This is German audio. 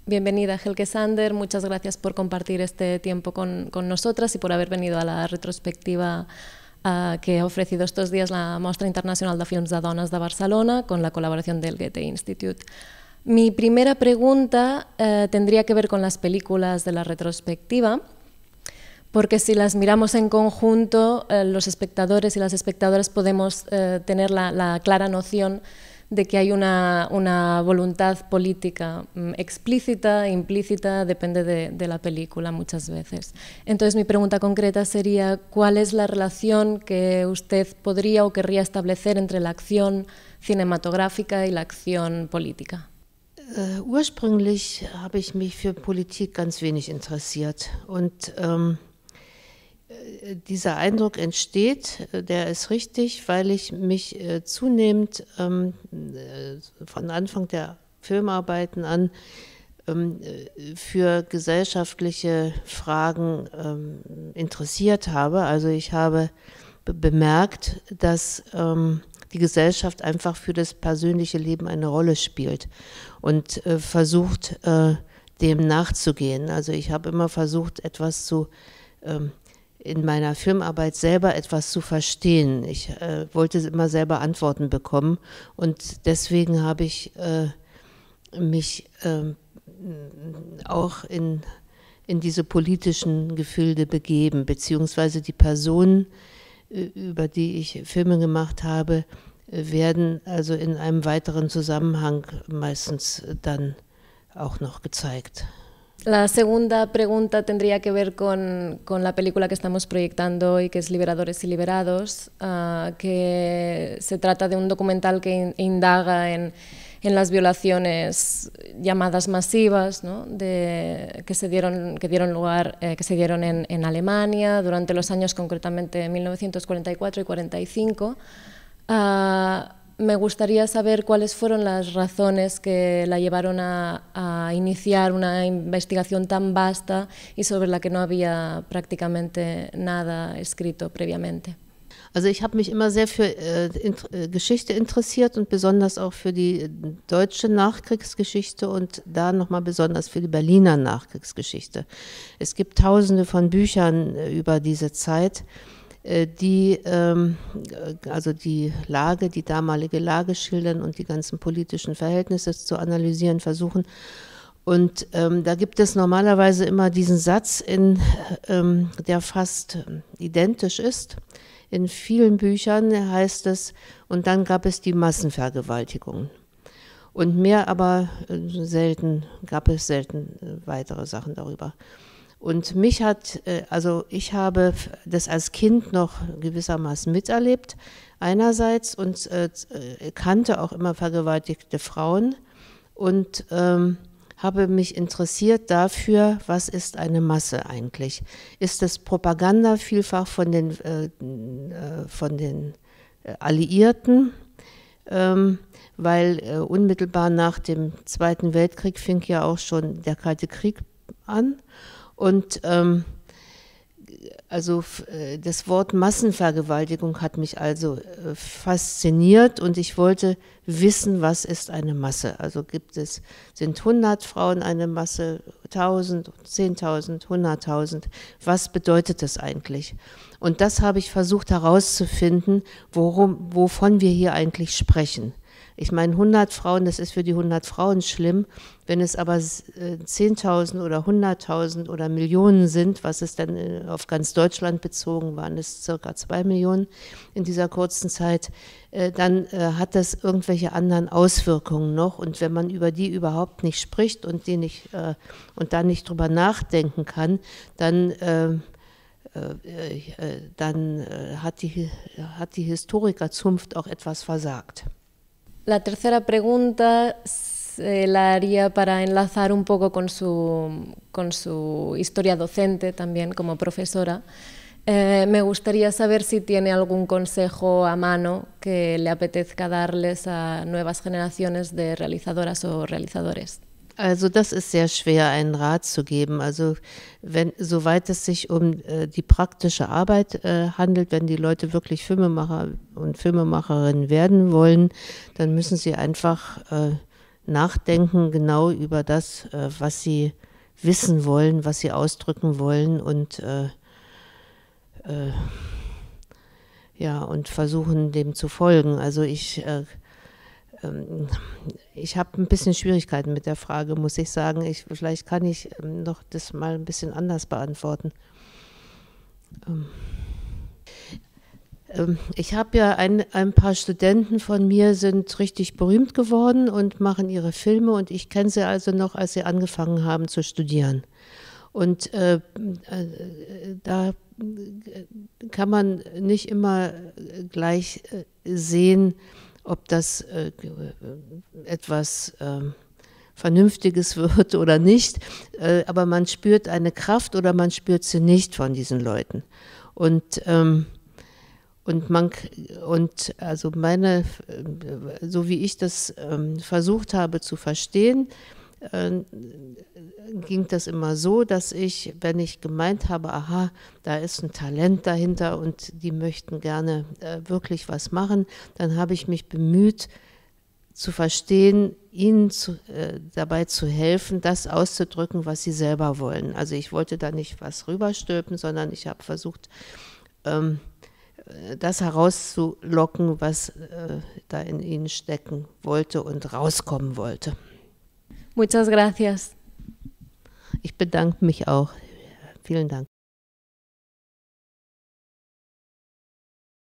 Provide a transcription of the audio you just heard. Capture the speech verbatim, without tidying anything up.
Bienvenida, Helge Sander. Muchas gracias por compartir este tiempo con, con nosotras y por haber venido a la retrospectiva uh, que ha ofrecido estos días la Mostra Internacional de Films de Dones de Barcelona con la colaboración del Goethe Institute. Mi primera pregunta uh, tendría que ver con las películas de la retrospectiva, porque si las miramos en conjunto, uh, los espectadores y las espectadoras podemos uh, tener la, la clara noción de que hay una, una voluntad política um, explícita, implícita, depende de, de la película muchas veces. Entonces mi pregunta concreta sería, ¿cuál es la relación que usted podría o querría establecer entre la acción cinematográfica y la acción política? Uh, ursprünglich habe ich mich für Politik ganz wenig interessiert und ähm, dieser Eindruck entsteht, der ist richtig, weil ich mich äh, zunehmend ähm, von Anfang der Filmarbeiten an ähm, für gesellschaftliche Fragen ähm, interessiert habe. Also ich habe be- bemerkt, dass ähm, die Gesellschaft einfach für das persönliche Leben eine Rolle spielt und äh, versucht, äh, dem nachzugehen. Also ich habe immer versucht, etwas zu ähm, in meiner Filmarbeit selber etwas zu verstehen. Ich äh, wollte immer selber Antworten bekommen und deswegen habe ich äh, mich äh, auch in, in diese politischen Gefilde begeben, beziehungsweise die Personen, über die ich Filme gemacht habe, werden also in einem weiteren Zusammenhang meistens dann auch noch gezeigt. La segunda pregunta tendría que ver con, con la película que estamos proyectando hoy, que es Liberadores y Liberados, uh, que se trata de un documental que in, indaga en, en las violaciones llamadas masivas, ¿no? de, que, se dieron, que dieron lugar, eh, que se dieron en, en Alemania durante los años concretamente mil novecientos cuarenta y cuatro y cuarenta y cinco. Uh, Me gustaría saber cuáles fueron las razones que la llevaron a, a iniciar una investigación tan vasta y sobre la que no había prácticamente nada escrito previamente. Also ich habe mich immer sehr für äh, in, äh, Geschichte interessiert und besonders auch für die deutsche Nachkriegsgeschichte und da nochmal besonders für die Berliner Nachkriegsgeschichte. Es gibt tausende von Büchern äh, über diese Zeit, die ähm, also die Lage, die damalige Lage schildern und die ganzen politischen Verhältnisse zu analysieren versuchen. Und ähm, da gibt es normalerweise immer diesen Satz, in, ähm, der fast identisch ist. In vielen Büchern heißt es, und dann gab es die Massenvergewaltigungen. Und mehr aber äh, selten, gab es selten äh, weitere Sachen darüber. Und mich hat, also ich habe das als Kind noch gewissermaßen miterlebt, einerseits, und äh, kannte auch immer vergewaltigte Frauen und ähm, habe mich interessiert dafür, was ist eine Masse eigentlich? Ist es Propaganda vielfach von den, äh, von den Alliierten? Ähm, weil äh, unmittelbar nach dem Zweiten Weltkrieg fing ja auch schon der Kalte Krieg an. Und ähm, also äh, das Wort Massenvergewaltigung hat mich also äh, fasziniert und ich wollte wissen, was ist eine Masse. Also gibt es, sind hundert Frauen eine Masse, tausend, zehntausend, hunderttausend, was bedeutet das eigentlich? Und das habe ich versucht herauszufinden, worum, wovon wir hier eigentlich sprechen. Ich meine, hundert Frauen, das ist für die hundert Frauen schlimm. Wenn es aber zehntausend oder hunderttausend oder Millionen sind, was es dann auf ganz Deutschland bezogen waren, es circa zwei Millionen in dieser kurzen Zeit, dann hat das irgendwelche anderen Auswirkungen noch. Und wenn man über die überhaupt nicht spricht und die nicht und da nicht drüber nachdenken kann, dann dann hat die, hat die Historikerzunft auch etwas versagt. La tercera pregunta se la haría para enlazar un poco con su, con su historia docente también como profesora. Eh, me gustaría saber si tiene algún consejo a mano que le apetezca darles a nuevas generaciones de realizadoras o realizadores. Also das ist sehr schwer, einen Rat zu geben. Also wenn, soweit es sich um äh, die praktische Arbeit äh, handelt, wenn die Leute wirklich Filmemacher und Filmemacherinnen werden wollen, dann müssen sie einfach äh, nachdenken genau über das, äh, was sie wissen wollen, was sie ausdrücken wollen und äh, äh, ja, und versuchen dem zu folgen. Also ich, äh, ähm, ich habe ein bisschen Schwierigkeiten mit der Frage, muss ich sagen. Ich, vielleicht kann ich ähm, noch das mal ein bisschen anders beantworten. Ähm, ähm, ich habe ja ein, ein paar Studenten von mir sind richtig berühmt geworden und machen ihre Filme und ich kenne sie also noch, als sie angefangen haben zu studieren. Und äh, äh, da kann man nicht immer gleich sehen, ob das äh, etwas äh, Vernünftiges wird oder nicht, äh, aber man spürt eine Kraft oder man spürt sie nicht von diesen Leuten. Und, ähm, und, man, und also meine, so wie ich das ähm, versucht habe zu verstehen, ging das immer so, dass ich, wenn ich gemeint habe, aha, da ist ein Talent dahinter und die möchten gerne äh, wirklich was machen, dann habe ich mich bemüht zu verstehen, ihnen zu, äh, dabei zu helfen, das auszudrücken, was sie selber wollen. Also ich wollte da nicht was rüberstülpen, sondern ich habe versucht, ähm, das herauszulocken, was äh, da in ihnen stecken wollte und rauskommen wollte. Muchas gracias. Ich bedanke mich auch. Vielen Dank.